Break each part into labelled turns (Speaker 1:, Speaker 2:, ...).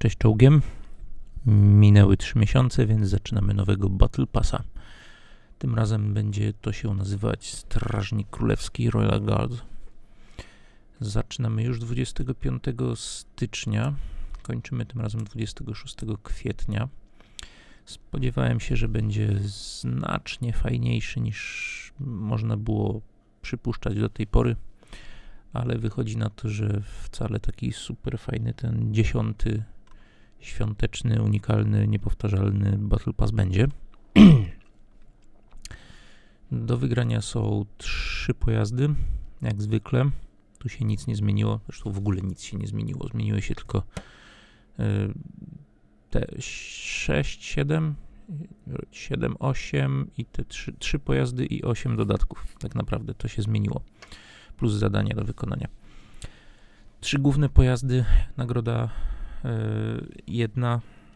Speaker 1: Cześć czołgiem. Minęły 3 miesiące, więc zaczynamy nowego Battle Passa. Tym razem będzie to się nazywać Strażnik Królewski Royal Guard. Zaczynamy już 25 stycznia. Kończymy tym razem 26 kwietnia. Spodziewałem się, że będzie znacznie fajniejszy niż można było przypuszczać do tej pory, ale wychodzi na to, że wcale taki super fajny ten 10. świąteczny, unikalny, niepowtarzalny Battle Pass będzie. Do wygrania są 3 pojazdy, jak zwykle. Tu się nic nie zmieniło, zresztą w ogóle nic się nie zmieniło. Zmieniły się tylko te 6, 7, 8 i te 3 pojazdy i 8 dodatków. Tak naprawdę to się zmieniło. Plus zadania do wykonania. 3 główne pojazdy, nagroda 1.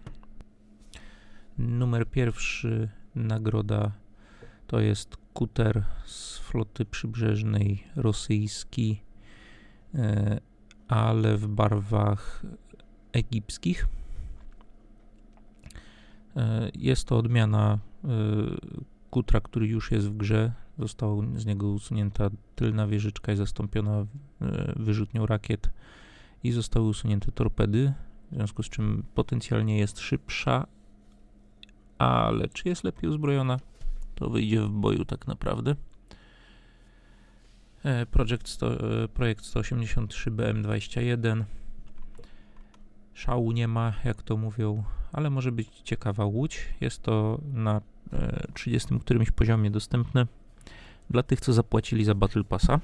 Speaker 1: Numer 1, nagroda to jest kuter z floty przybrzeżnej rosyjski, ale w barwach egipskich. Jest to odmiana kutra, który już jest w grze. Została z niego usunięta tylna wieżyczka i zastąpiona wyrzutnią rakiet i zostały usunięte torpedy, w związku z czym potencjalnie jest szybsza, ale czy jest lepiej uzbrojona, to wyjdzie w boju tak naprawdę. Projekt 183 BM21. Szału nie ma, jak to mówią, ale może być ciekawa łódź. Jest to na 30 którymś poziomie dostępne dla tych, co zapłacili za Battle Passa.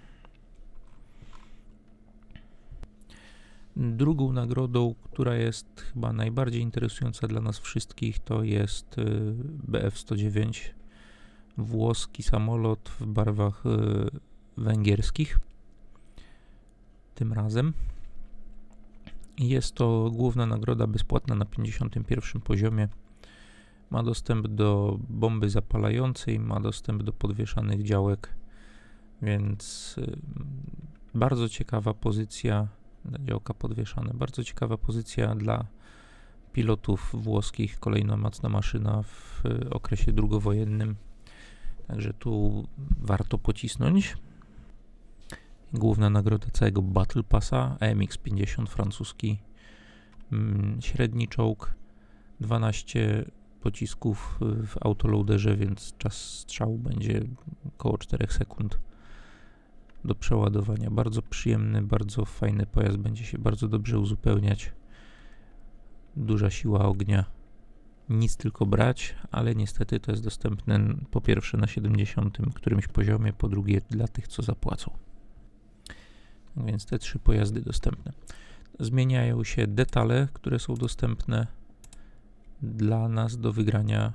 Speaker 1: Drugą nagrodą, która jest chyba najbardziej interesująca dla nas wszystkich, to jest Bf-109, włoski samolot w barwach węgierskich. Tym razem jest to główna nagroda bezpłatna na 51 poziomie. Ma dostęp do bomby zapalającej, ma dostęp do podwieszanych działek, więc bardzo ciekawa pozycja, działka podwieszane, bardzo ciekawa pozycja dla pilotów włoskich, kolejna mocna maszyna w okresie drugowojennym, także tu warto pocisnąć. Główna nagroda całego Battle Passa, AMX-50 francuski, średni czołg, 12 pocisków w autoloaderze, więc czas strzału będzie około 4 sekund do przeładowania. Bardzo przyjemny, bardzo fajny pojazd, będzie się bardzo dobrze uzupełniać. Duża siła ognia, nic tylko brać, ale niestety to jest dostępne po pierwsze na 70 którymś poziomie, po drugie dla tych, co zapłacą. Więc te 3 pojazdy dostępne. Zmieniają się detale, które są dostępne dla nas do wygrania.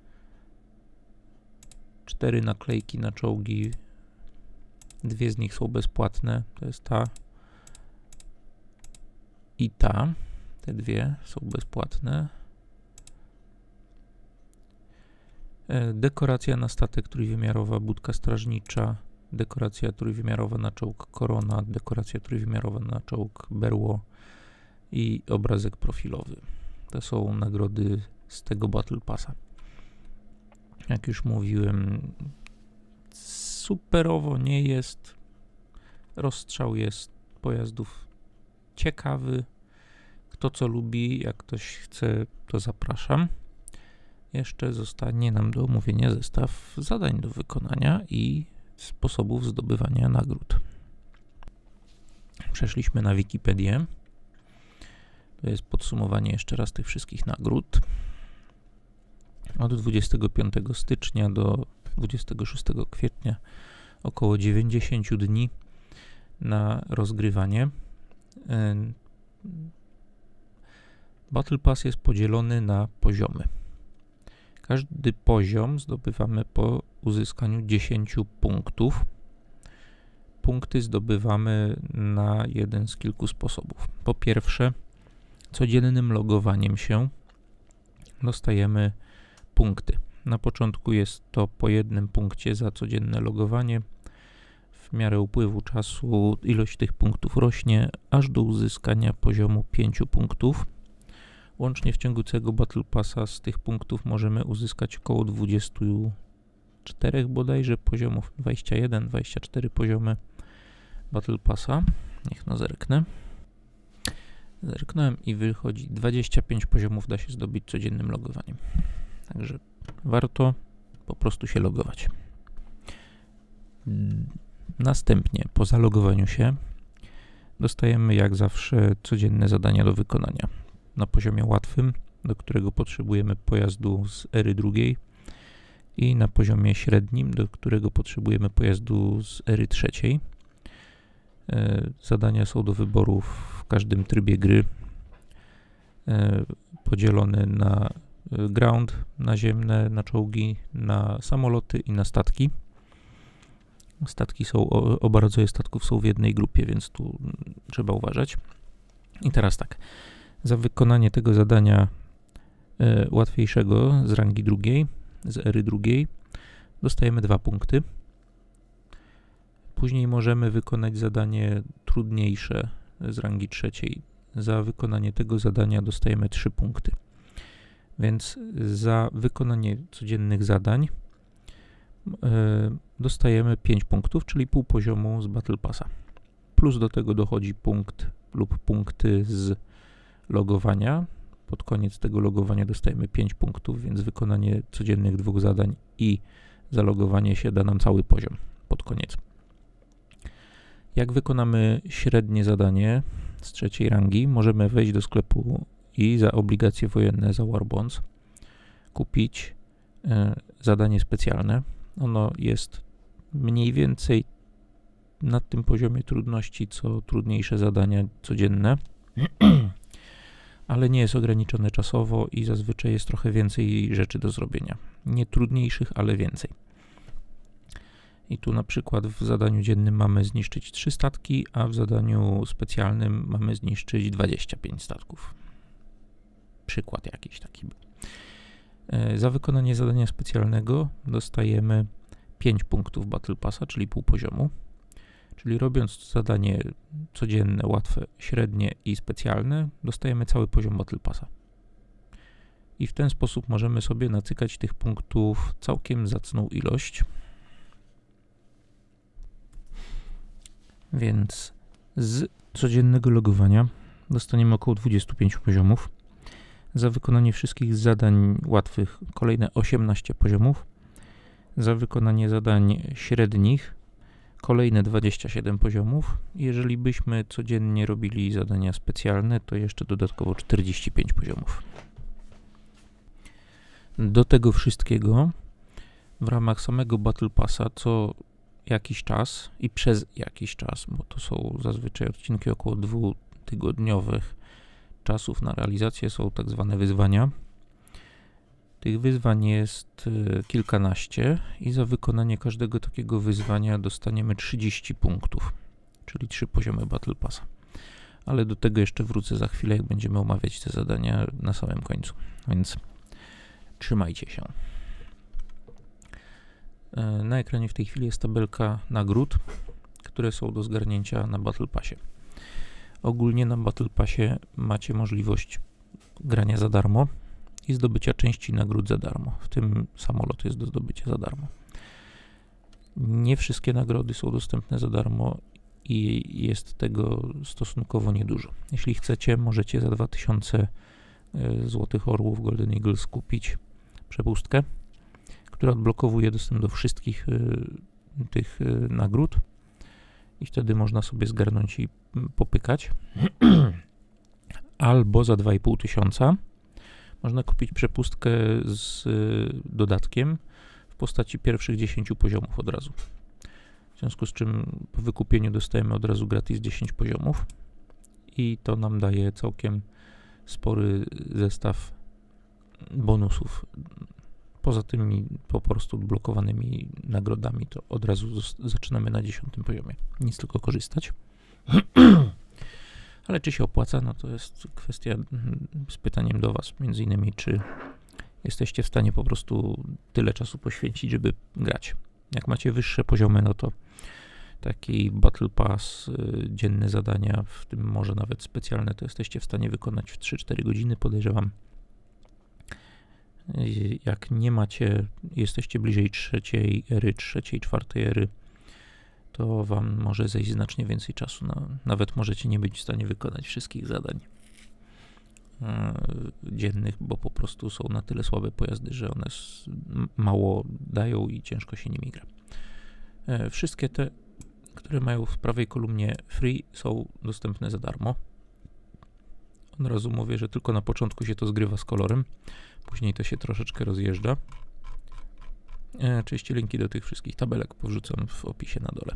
Speaker 1: 4 naklejki na czołgi, 2 z nich są bezpłatne, to jest ta i ta. Te 2 są bezpłatne. Dekoracja na statek trójwymiarowa, budka strażnicza, dekoracja trójwymiarowa na czołg Korona, dekoracja trójwymiarowa na czołg Berło i obrazek profilowy. To są nagrody z tego Battle Passa. Jak już mówiłem, superowo nie jest. Rozstrzał jest pojazdów ciekawy. Kto co lubi, jak ktoś chce, to zapraszam. Jeszcze zostanie nam do omówienia zestaw zadań do wykonania i sposobów zdobywania nagród. Przeszliśmy na Wikipedię. To jest podsumowanie jeszcze raz tych wszystkich nagród. Od 25 stycznia do 26 kwietnia około 90 dni na rozgrywanie. Battle Pass jest podzielony na poziomy. Każdy poziom zdobywamy po uzyskaniu 10 punktów. Punkty zdobywamy na jeden z kilku sposobów. Po pierwsze, codziennym logowaniem się dostajemy punkty. Na początku jest to po 1 punkcie za codzienne logowanie. W miarę upływu czasu ilość tych punktów rośnie, aż do uzyskania poziomu 5 punktów. Łącznie w ciągu całego Battle Passa z tych punktów możemy uzyskać około 24 bodajże poziomów, 21, 24 poziomy Battle Passa. Niech no zerknę. Zerknąłem i wychodzi 25 poziomów da się zdobyć codziennym logowaniem. Także warto po prostu się logować. Następnie po zalogowaniu się dostajemy jak zawsze codzienne zadania do wykonania. Na poziomie łatwym, do którego potrzebujemy pojazdu z ery drugiej, i na poziomie średnim, do którego potrzebujemy pojazdu z ery trzeciej. Zadania są do wyboru w każdym trybie gry, podzielone na ground, naziemne, na czołgi, na samoloty i na statki. Statki są, oba rodzaje statków są w jednej grupie, więc tu trzeba uważać. I teraz tak, za wykonanie tego zadania łatwiejszego z rangi drugiej, z ery drugiej, dostajemy 2 punkty. Później możemy wykonać zadanie trudniejsze z rangi trzeciej. Za wykonanie tego zadania dostajemy 3 punkty. Więc za wykonanie codziennych zadań dostajemy 5 punktów, czyli pół poziomu z Battle Passa. Plus do tego dochodzi punkt lub punkty z logowania. Pod koniec tego logowania dostajemy 5 punktów, więc wykonanie codziennych 2 zadań i zalogowanie się da nam cały poziom pod koniec. Jak wykonamy średnie zadanie z trzeciej rangi, możemy wejść do sklepu i za obligacje wojenne, za War Bonds, kupić zadanie specjalne. Ono jest mniej więcej na tym poziomie trudności, co trudniejsze zadania codzienne, ale nie jest ograniczone czasowo i zazwyczaj jest trochę więcej rzeczy do zrobienia. Nie trudniejszych, ale więcej. I tu na przykład w zadaniu dziennym mamy zniszczyć 3 statki, a w zadaniu specjalnym mamy zniszczyć 25 statków. Przykład jakiś taki był. Za wykonanie zadania specjalnego dostajemy 5 punktów Battle Passa, czyli pół poziomu. Czyli robiąc zadanie codzienne, łatwe, średnie i specjalne, dostajemy cały poziom Battle Passa. I w ten sposób możemy sobie nacykać tych punktów całkiem zacną ilość. Więc z codziennego logowania dostaniemy około 25 poziomów. Za wykonanie wszystkich zadań łatwych kolejne 18 poziomów. Za wykonanie zadań średnich kolejne 27 poziomów. Jeżeli byśmy codziennie robili zadania specjalne, to jeszcze dodatkowo 45 poziomów. Do tego wszystkiego w ramach samego Battle Passa co jakiś czas i przez jakiś czas, bo to są zazwyczaj odcinki około 2-tygodniowych czasów na realizację, są tak zwane wyzwania. Tych wyzwań jest kilkanaście i za wykonanie każdego takiego wyzwania dostaniemy 30 punktów, czyli 3 poziomy Battle Passa. Ale do tego jeszcze wrócę za chwilę, jak będziemy omawiać te zadania na samym końcu, więc trzymajcie się. Na ekranie w tej chwili jest tabelka nagród, które są do zgarnięcia na Battle Passie. Ogólnie na Battle Passie macie możliwość grania za darmo i zdobycia części nagród za darmo. W tym samolot jest do zdobycia za darmo. Nie wszystkie nagrody są dostępne za darmo i jest tego stosunkowo niedużo. Jeśli chcecie, możecie za 2000 Złotych Orłów Golden Eagles kupić przepustkę, która odblokowuje dostęp do wszystkich tych nagród i wtedy można sobie zgarnąć i popykać. Albo za 2500 można kupić przepustkę z dodatkiem w postaci pierwszych 10 poziomów od razu. W związku z czym po wykupieniu dostajemy od razu gratis 10 poziomów i to nam daje całkiem spory zestaw bonusów. Poza tymi po prostu odblokowanymi nagrodami to od razu zaczynamy na 10 poziomie. Nic tylko korzystać. Ale czy się opłaca? No to jest kwestia z pytaniem do Was, między innymi, czy jesteście w stanie po prostu tyle czasu poświęcić, żeby grać. Jak macie wyższe poziomy, no to taki Battle Pass, dzienne zadania, w tym może nawet specjalne, to jesteście w stanie wykonać w 3-4 godziny, podejrzewam. Jak nie macie, jesteście bliżej trzeciej, czwartej ery, to wam może zejść znacznie więcej czasu. Nawet możecie nie być w stanie wykonać wszystkich zadań dziennych, bo po prostu są na tyle słabe pojazdy, że one mało dają i ciężko się nimi gra. Wszystkie te, które mają w prawej kolumnie free, są dostępne za darmo. Od razu mówię, że tylko na początku się to zgrywa z kolorem, później to się troszeczkę rozjeżdża. Oczywiście linki do tych wszystkich tabelek powrzucam w opisie na dole.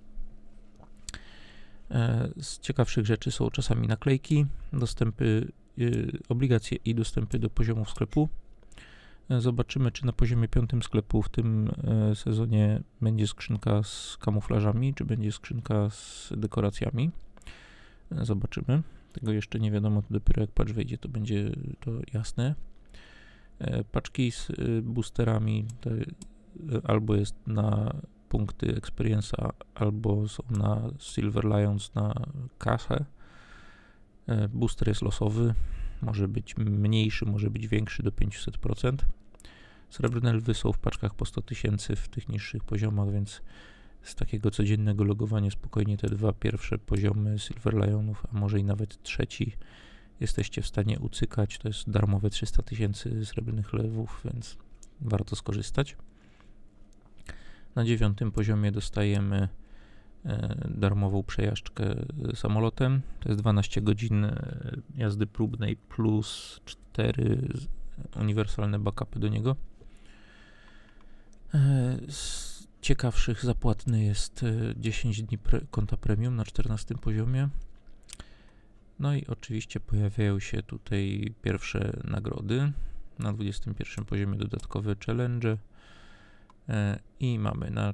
Speaker 1: Z ciekawszych rzeczy są czasami naklejki, dostępy, obligacje i dostępy do poziomów sklepu. Zobaczymy, czy na poziomie 5 sklepu w tym sezonie będzie skrzynka z kamuflażami, czy będzie skrzynka z dekoracjami. Zobaczymy. Tego jeszcze nie wiadomo, to dopiero jak patch wejdzie, to będzie to jasne. Paczki z boosterami to albo jest na punkty Experience'a, albo są na Silver Lions na kasę. Booster jest losowy, może być mniejszy, może być większy do 500%. Srebrne lwy są w paczkach po 100 000 w tych niższych poziomach, więc z takiego codziennego logowania spokojnie te 2 pierwsze poziomy Silver Lionów, a może i nawet trzeci, jesteście w stanie ucykać. To jest darmowe 300 000 srebrnych lewów, więc warto skorzystać. Na 9 poziomie dostajemy darmową przejażdżkę samolotem. To jest 12 godzin jazdy próbnej plus 4 uniwersalne backupy do niego. Z ciekawszych zapłatny jest 10 dni konta premium na 14 poziomie. No i oczywiście pojawiają się tutaj pierwsze nagrody. Na 21 poziomie dodatkowe challenge i mamy na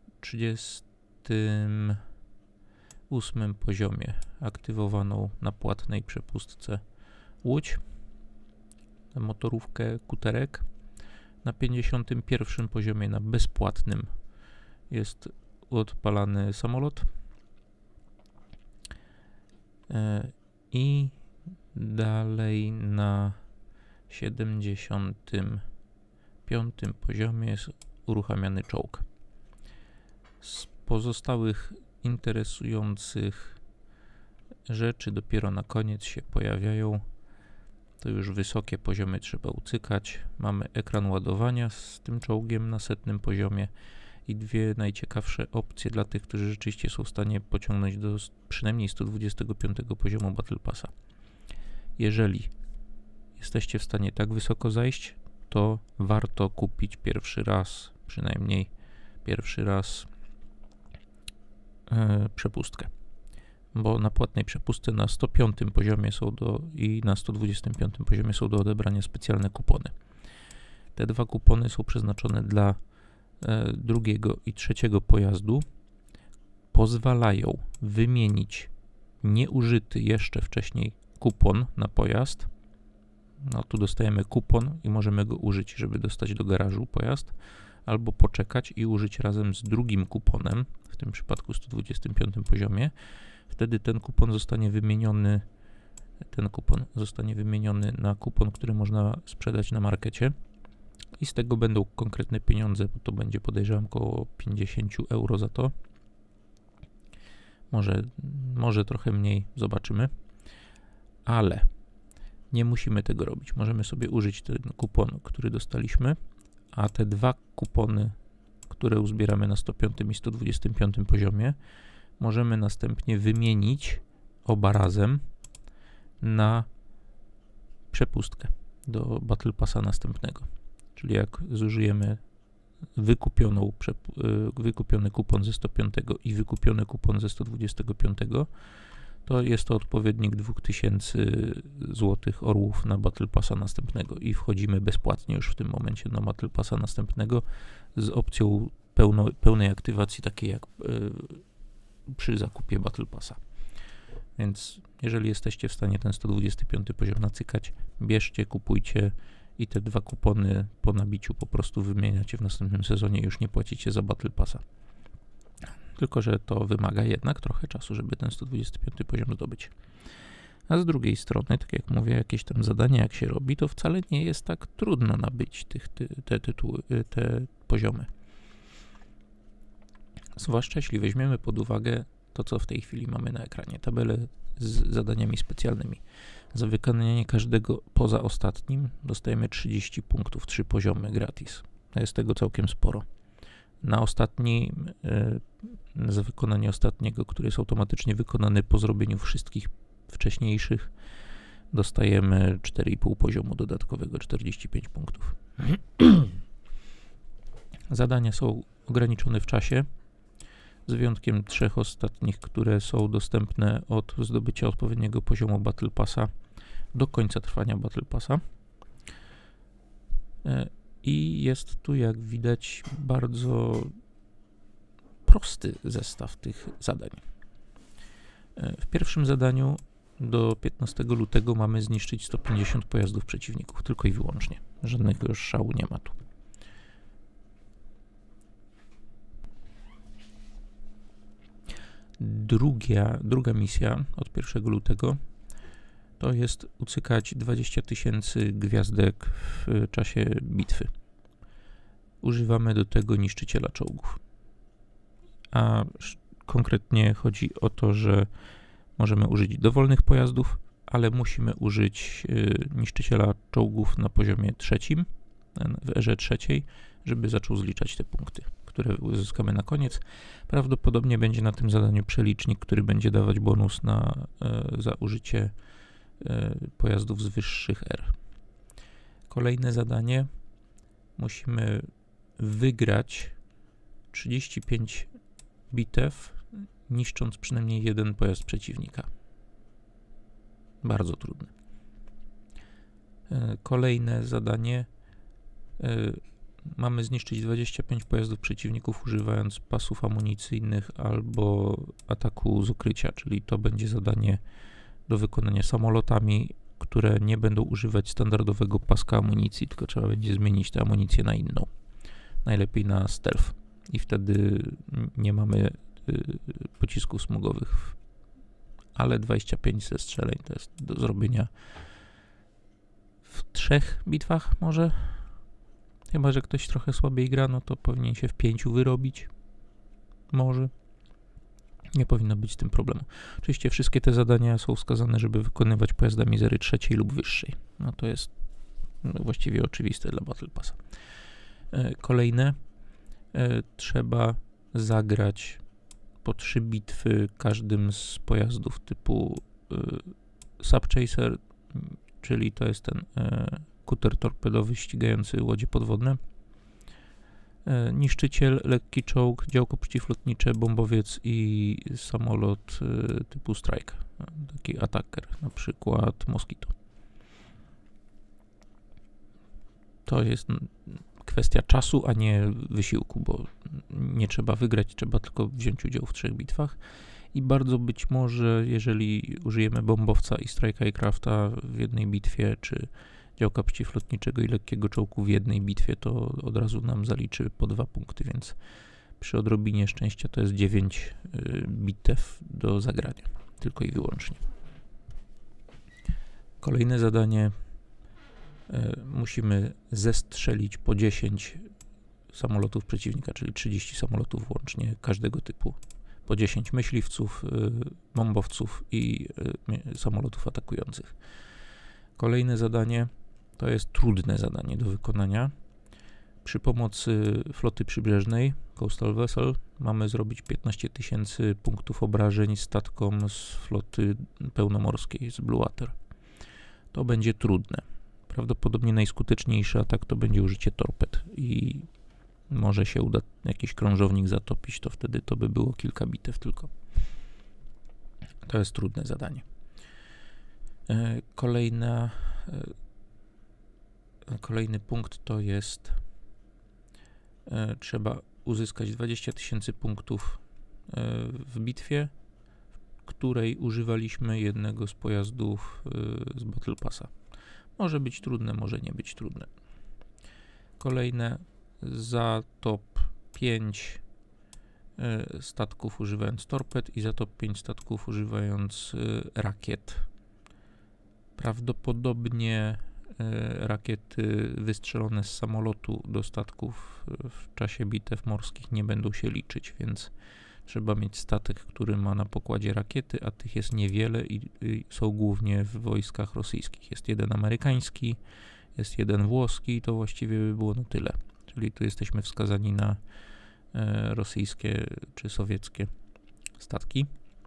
Speaker 1: 38 poziomie aktywowaną na płatnej przepustce łódź, motorówkę kuterek. Na 51 poziomie na bezpłatnym jest odpalany samolot i dalej na 75 poziomie jest uruchamiany czołg. Z pozostałych interesujących rzeczy dopiero na koniec się pojawiają. To już wysokie poziomy trzeba ucykać. Mamy ekran ładowania z tym czołgiem na 100 poziomie i 2 najciekawsze opcje dla tych, którzy rzeczywiście są w stanie pociągnąć do przynajmniej 125 poziomu Battle Passa. Jeżeli jesteście w stanie tak wysoko zajść, to warto kupić pierwszy raz, przynajmniej pierwszy raz przepustkę. Bo na płatnej przepustce na 105 poziomie i na 125 poziomie są do odebrania specjalne kupony. Te 2 kupony są przeznaczone dla drugiego i trzeciego pojazdu. Pozwalają wymienić nieużyty jeszcze wcześniej kupon na pojazd. No tu dostajemy kupon i możemy go użyć, żeby dostać do garażu pojazd, albo poczekać i użyć razem z drugim kuponem, w tym przypadku 125 poziomie. Wtedy ten kupon zostanie wymieniony na kupon, który można sprzedać na markecie i z tego będą konkretne pieniądze, bo to będzie, podejrzewam, około 50 euro za to. Może trochę mniej, zobaczymy, ale nie musimy tego robić. Możemy sobie użyć ten kupon, który dostaliśmy, a te 2 kupony, które uzbieramy na 105 i 125 poziomie, możemy następnie wymienić oba razem na przepustkę do Battle Passa następnego. Czyli jak zużyjemy wykupiony kupon ze 105 i wykupiony kupon ze 125, to jest to odpowiednik 2000 złotych orłów na Battle Passa następnego i wchodzimy bezpłatnie już w tym momencie na Battle Passa następnego z opcją pełnej aktywacji, takiej jak przy zakupie Battle Passa. Więc jeżeli jesteście w stanie ten 125 poziom nacykać, bierzcie, kupujcie i te 2 kupony po nabiciu po prostu wymieniacie w następnym sezonie i już nie płacicie za Battle Passa. tylko że to wymaga jednak trochę czasu, żeby ten 125 poziom zdobyć. A z drugiej strony, tak jak mówię, jakieś tam zadania jak się robi, to wcale nie jest tak trudno nabyć te poziomy. Zwłaszcza jeśli weźmiemy pod uwagę to, co w tej chwili mamy na ekranie, tabelę z zadaniami specjalnymi. Za wykonanie każdego poza ostatnim dostajemy 30 punktów, 3 poziomy gratis. To jest tego całkiem sporo. Na ostatni, za wykonanie ostatniego, który jest automatycznie wykonany po zrobieniu wszystkich wcześniejszych, dostajemy 4,5 poziomu dodatkowego, 45 punktów. Zadania są ograniczone w czasie, z wyjątkiem 3 ostatnich, które są dostępne od zdobycia odpowiedniego poziomu Battle Passa do końca trwania Battle Passa. I jest tu, jak widać, bardzo prosty zestaw tych zadań. W pierwszym zadaniu do 15 lutego mamy zniszczyć 150 pojazdów przeciwników, tylko i wyłącznie. Żadnego już szału nie ma tu. Druga misja od 1 lutego to jest ucykać 20 000 gwiazdek w czasie bitwy. Używamy do tego niszczyciela czołgów. A konkretnie chodzi o to, że możemy użyć dowolnych pojazdów, ale musimy użyć niszczyciela czołgów na poziomie 3, w erze 3, żeby zaczął zliczać te punkty, które uzyskamy na koniec. Prawdopodobnie będzie na tym zadaniu przelicznik, który będzie dawać bonus za użycie pojazdów z wyższych er. Kolejne zadanie. Musimy wygrać 35 bitew, niszcząc przynajmniej jeden pojazd przeciwnika. Bardzo trudne. Kolejne zadanie. Mamy zniszczyć 25 pojazdów przeciwników używając pasów amunicyjnych albo ataku z ukrycia, czyli to będzie zadanie do wykonania samolotami, które nie będą używać standardowego paska amunicji, tylko trzeba będzie zmienić tę amunicję na inną. Najlepiej na stealth. I wtedy nie mamy pocisków smogowych. Ale 25 zestrzeleń to jest do zrobienia w 3 bitwach może. Chyba że ktoś trochę słabiej gra, no to powinien się w 5 wyrobić. Może. Nie powinno być z tym problemu. Oczywiście wszystkie te zadania są wskazane, żeby wykonywać pojazdami z ery 3 lub wyższej. No to jest właściwie oczywiste dla Battle Passa. Kolejne. Trzeba zagrać po 3 bitwy każdym z pojazdów typu Subchaser, czyli to jest ten kuter torpedowy ścigający łodzie podwodne, niszczyciel, lekki czołg, działko przeciwlotnicze, bombowiec i samolot typu Strike, taki attacker, na przykład Mosquito. To jest kwestia czasu, a nie wysiłku, bo nie trzeba wygrać, trzeba tylko wziąć udział w 3 bitwach. I bardzo być może, jeżeli użyjemy bombowca i Strike'a i Crafta w jednej bitwie, czy działka przeciwlotniczego i lekkiego czołgu w jednej bitwie, to od razu nam zaliczy po 2 punkty, więc przy odrobinie szczęścia to jest 9 bitew do zagrania, tylko i wyłącznie. Kolejne zadanie. Musimy zestrzelić po 10 samolotów przeciwnika, czyli 30 samolotów łącznie każdego typu. Po 10 myśliwców, bombowców i samolotów atakujących. Kolejne zadanie to jest trudne zadanie do wykonania. Przy pomocy floty przybrzeżnej Coastal Vessel mamy zrobić 15 000 punktów obrażeń statkom z floty pełnomorskiej, z Blue Water. To będzie trudne. Prawdopodobnie najskuteczniejszy atak to będzie użycie torped i może się uda jakiś krążownik zatopić, to wtedy to by było kilka bitew tylko. To jest trudne zadanie. Kolejny punkt to jest trzeba uzyskać 20 000 punktów w bitwie, w której używaliśmy jednego z pojazdów z Battle Passa. Może być trudne, może nie być trudne. Kolejne za top 5 statków używając torped i za to 5 statków używając rakiet. Prawdopodobnie rakiety wystrzelone z samolotu do statków w czasie bitew morskich nie będą się liczyć, więc trzeba mieć statek, który ma na pokładzie rakiety, a tych jest niewiele i są głównie w wojskach rosyjskich. Jest jeden amerykański, jest jeden włoski i to właściwie by było na tyle. Czyli tu jesteśmy wskazani na rosyjskie czy sowieckie statki.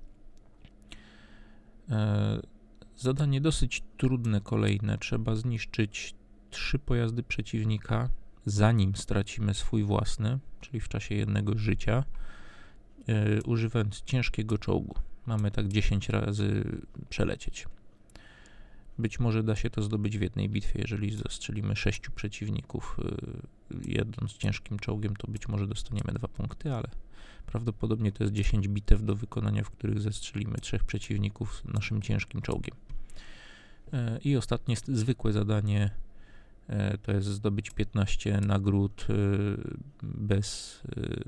Speaker 1: Zadanie dosyć trudne kolejne. Trzeba zniszczyć 3 pojazdy przeciwnika, zanim stracimy swój własny, czyli w czasie jednego życia, używając ciężkiego czołgu. Mamy tak 10 razy przelecieć. Być może da się to zdobyć w jednej bitwie, jeżeli zastrzelimy 6 przeciwników jadąc ciężkim czołgiem, to być może dostaniemy 2 punkty, ale prawdopodobnie to jest 10 bitew do wykonania, w których zastrzelimy 3 przeciwników naszym ciężkim czołgiem. I ostatnie zwykłe zadanie to jest zdobyć 15 nagród bez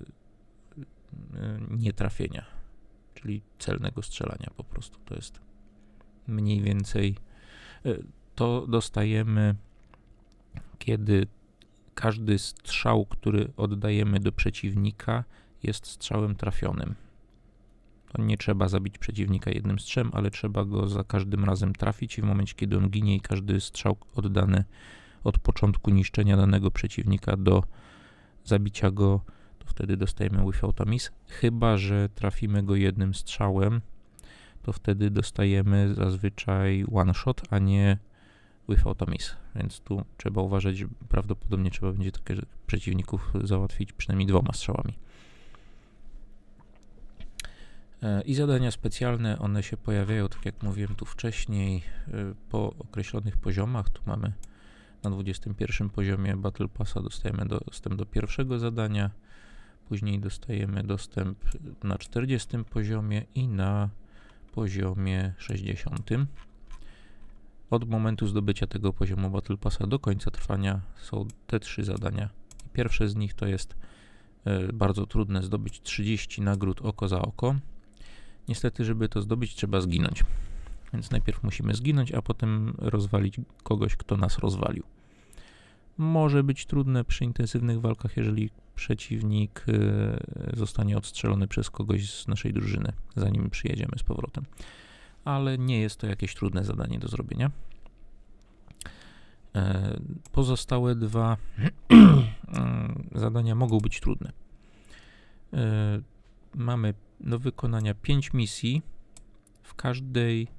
Speaker 1: nietrafienia, czyli celnego strzelania po prostu. To jest mniej więcej, to dostajemy, kiedy każdy strzał, który oddajemy do przeciwnika, jest strzałem trafionym. To nie trzeba zabić przeciwnika jednym strzałem, ale trzeba go za każdym razem trafić i w momencie, kiedy on ginie i każdy strzał oddany od początku niszczenia danego przeciwnika do zabicia go, to wtedy dostajemy without a miss. Chyba że trafimy go jednym strzałem, to wtedy dostajemy zazwyczaj one shot, a nie without a miss. Więc tu trzeba uważać, że prawdopodobnie trzeba będzie takich przeciwników załatwić przynajmniej 2 strzałami. I zadania specjalne, one się pojawiają, tak jak mówiłem tu wcześniej, po określonych poziomach. Tu mamy na 21 poziomie Battle Passa dostajemy dostęp do pierwszego zadania, później dostajemy dostęp na 40 poziomie i na poziomie 60. Od momentu zdobycia tego poziomu Battle Passa do końca trwania są te 3 zadania. Pierwsze z nich to jest bardzo trudne, zdobyć 30 nagród oko za oko. Niestety, żeby to zdobyć, trzeba zginąć. Więc najpierw musimy zginąć, a potem rozwalić kogoś, kto nas rozwalił. Może być trudne przy intensywnych walkach, jeżeli przeciwnik zostanie odstrzelony przez kogoś z naszej drużyny, zanim przyjedziemy z powrotem. Ale nie jest to jakieś trudne zadanie do zrobienia. Pozostałe 2 zadania mogą być trudne. Mamy do wykonania 5 misji. W każdej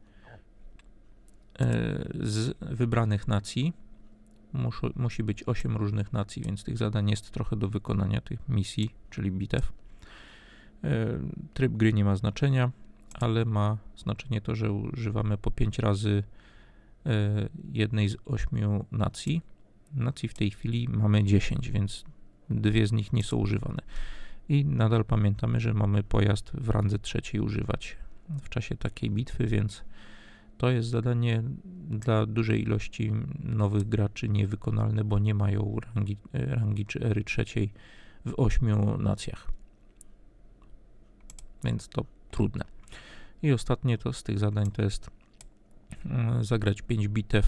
Speaker 1: z wybranych nacji musi być 8 różnych nacji, więc tych zadań jest trochę do wykonania, tych misji, czyli bitew. Tryb gry nie ma znaczenia, ale ma znaczenie to, że używamy po 5 razy jednej z 8 nacji. Nacji w tej chwili mamy 10, więc 2 z nich nie są używane. I nadal pamiętamy, że mamy pojazd w randze 3 używać w czasie takiej bitwy, więc to jest zadanie dla dużej ilości nowych graczy niewykonalne, bo nie mają rangi czy ery 3 w 8 nacjach. Więc to trudne. I ostatnie to z tych zadań to jest zagrać 5 bitew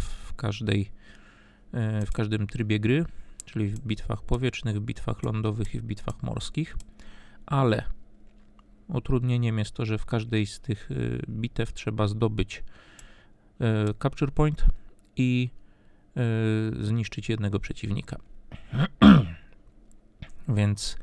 Speaker 1: w każdym trybie gry, czyli w bitwach powietrznych, w bitwach lądowych i w bitwach morskich, ale utrudnieniem jest to, że w każdej z tych bitew trzeba zdobyć capture point i zniszczyć jednego przeciwnika. Więc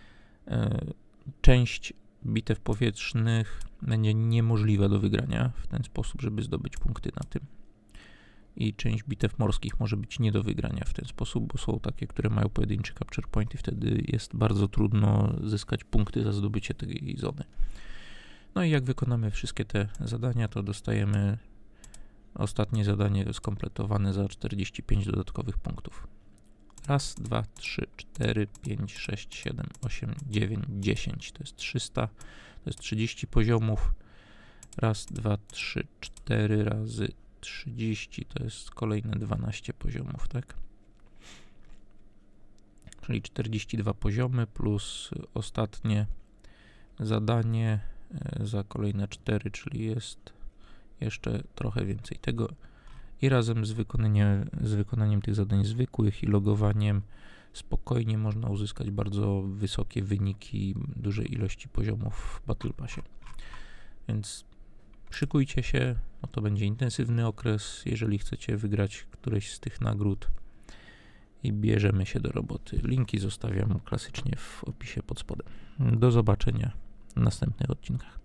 Speaker 1: część bitew powietrznych będzie niemożliwa do wygrania w ten sposób, żeby zdobyć punkty na tym. I część bitew morskich może być nie do wygrania w ten sposób, bo są takie, które mają pojedynczy capture point i wtedy jest bardzo trudno zyskać punkty za zdobycie tej zony. No i jak wykonamy wszystkie te zadania, to dostajemy ostatnie zadanie skompletowane za 45 dodatkowych punktów. Raz, 2, 3, 4, 5, 6, 7, 8, 9, 10. To jest 300. To jest 30 poziomów. Raz, 2, 3, 4 razy 30. To jest kolejne 12 poziomów, tak? Czyli 42 poziomy plus ostatnie zadanie za kolejne 4, czyli jest jeszcze trochę więcej tego. I razem z wykonaniem tych zadań zwykłych i logowaniem spokojnie można uzyskać bardzo wysokie wyniki dużej ilości poziomów w Battle Passie. Więc szykujcie się, to będzie intensywny okres, jeżeli chcecie wygrać któreś z tych nagród i bierzemy się do roboty. Linki zostawiam klasycznie w opisie pod spodem. Do zobaczenia w następnych odcinkach.